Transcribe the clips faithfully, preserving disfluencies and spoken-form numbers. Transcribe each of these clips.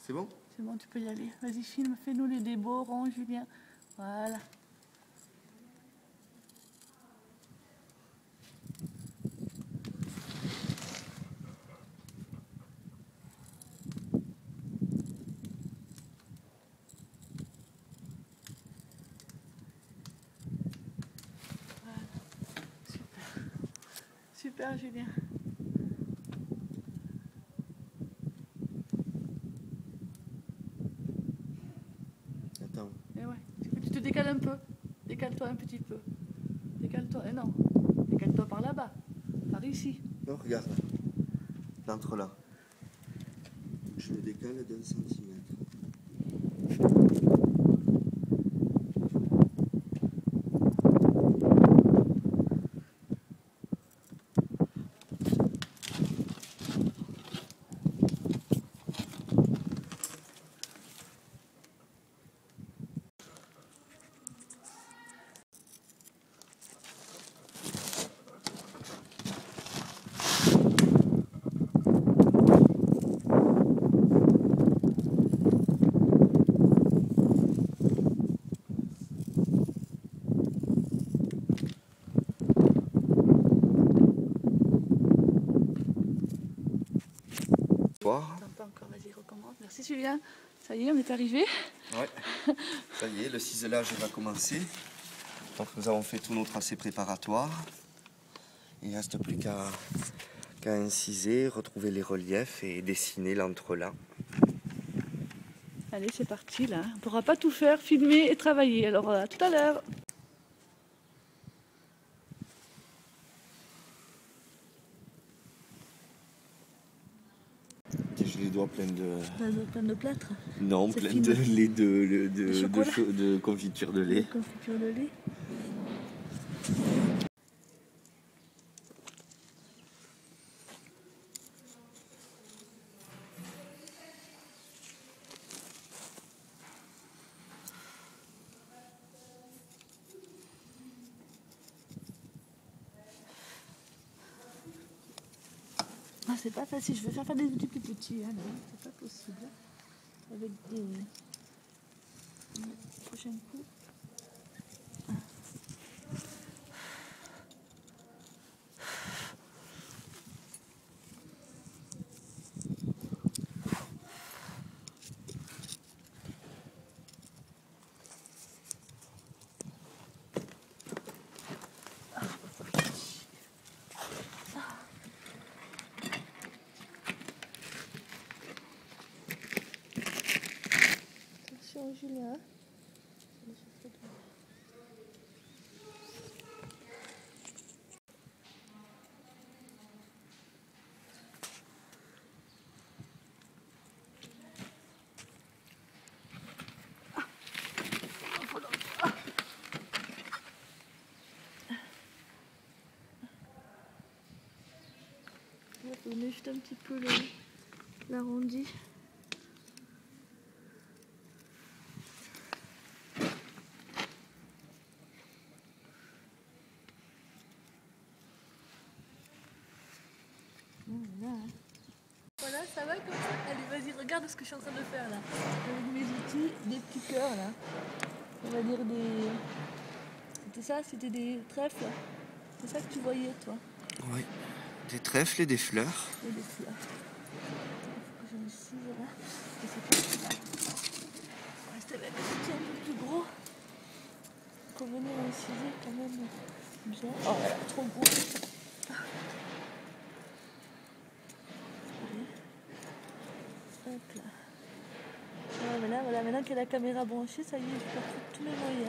C'est bon? C'est bon, tu peux y aller. Vas-y, filme, fais-nous les des beaux ronds, Julien. Voilà. Voilà. Super. Super, Julien. Attends. Et ouais, tu te décales un peu. Décale-toi un petit peu. Décale-toi. Eh non. Décale-toi par là-bas. Par ici. Non, regarde là. L'entre là. Je le décale d'un centimètre. Pas encore, vas-y, recommence. Merci Julien. Ça y est, on est arrivé. Ouais, ça y est, le ciselage va commencer. Donc nous avons fait tous nos tracés préparatoires. Il ne reste plus qu'à qu'à inciser, retrouver les reliefs et dessiner l'entrelac. Allez, c'est parti là. On ne pourra pas tout faire, filmer et travailler. Alors à tout à l'heure. J'ai les doigts pleins de... Plein de, plein de plâtre. Non, plein de lait de, de, de, de, de, de confiture de lait. De confiture de lait. Ah, c'est pas facile, je vais faire faire des outils plus petits, hein, c'est pas possible. Avec des... Le prochain coup. Ah. Attention Julien. On met juste un petit peu l'arrondi. Voilà. Voilà, ça va comme ça. Allez, vas-y, regarde ce que je suis en train de faire là. Avec mes outils, des petits cœurs là. On va dire des... C'était ça, c'était des trèfles. C'est ça que tu voyais toi? Oui, des trèfles et des fleurs. Et des fleurs. Il faut que je me cise là. Et c'est pas... On va rester avec un outil un peu plus gros. Pour venir inciser quand même bien. Oh là là, trop gros. Hop là. Ah, voilà, voilà, maintenant qu'il y a la caméra branchée, ça y est, je peux faire tous mes moyens.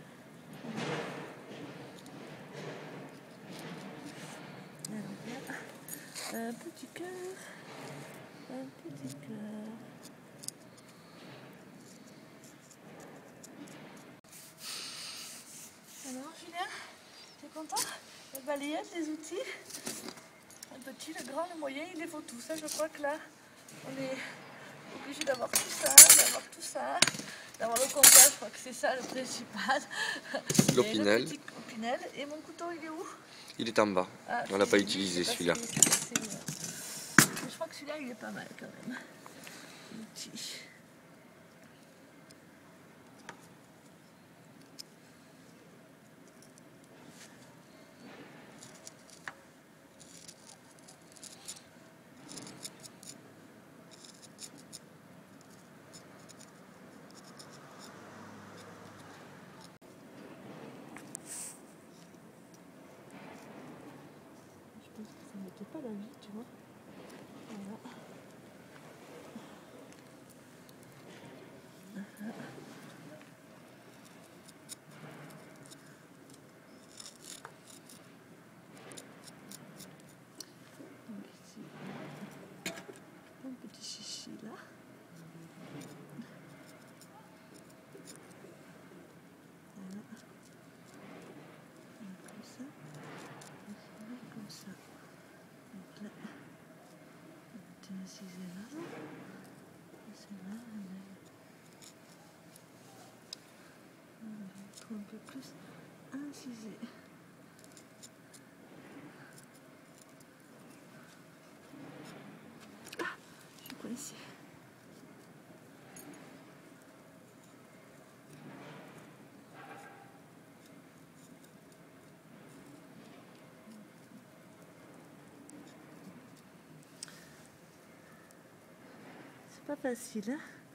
Alors, voilà. Un petit cœur. Un petit cœur. Alors, Julien, t'es content? La balayette, les outils. Le petit, le grand, le moyen, il les faut tous. Ça, je crois que là, on est obligé d'avoir tout ça, d'avoir tout ça, d'avoir le comptage, je crois que c'est ça le principal. L'opinel. Le petit opinel. Et mon couteau, il est où? Il est en bas. Ah, on l'a pas utilisé celui-là. Je crois que celui-là, il est pas mal quand même. L'outil. peut-être pas la vie, tu vois. Voilà. Donc ici, un petit chichi là. Voilà. Comme ça. Et comme ça. Donc là, on va inciser là. Et celle-là, on va un peu plus inciser. Ah, je suis coincée. C'est pas facile, hein?